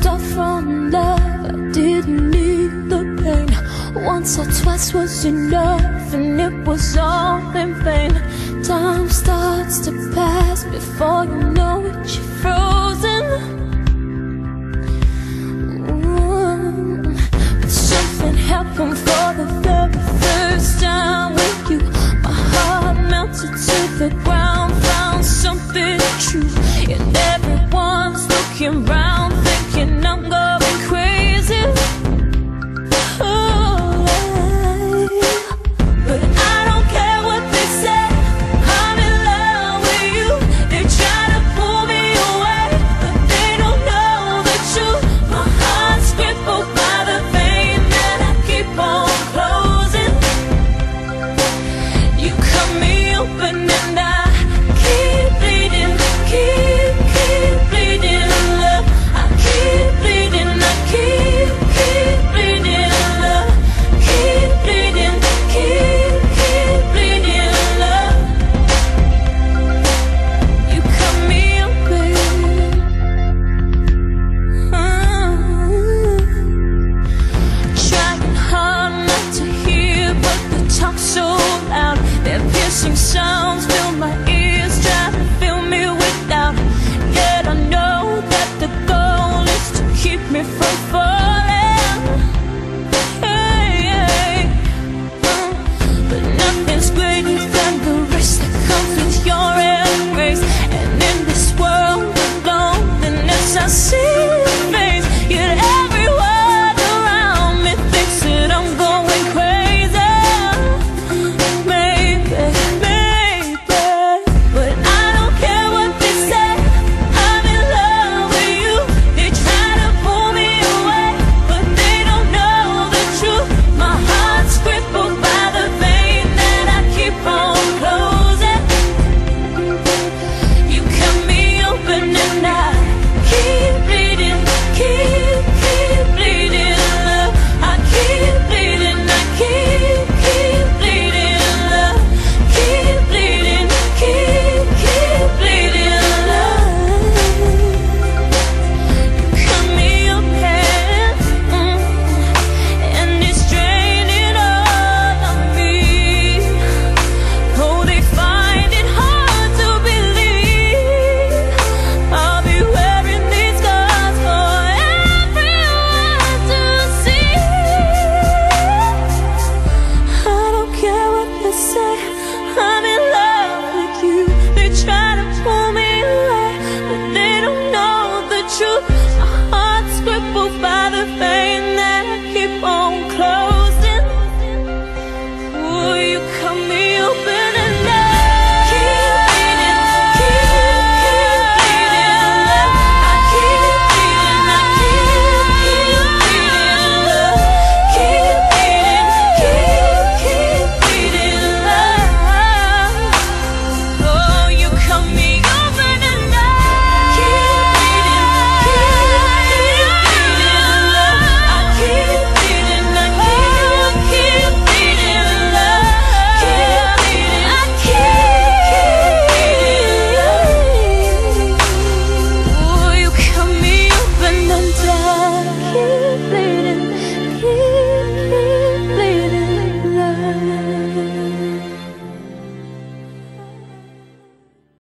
off from love. I didn't need the pain. Once or twice was enough, and it was all in vain. Time starts to pass, before you know it, you're frozen. But something happened for the very first time with you. My heart melted to the ground, found something true, and everyone's looking right.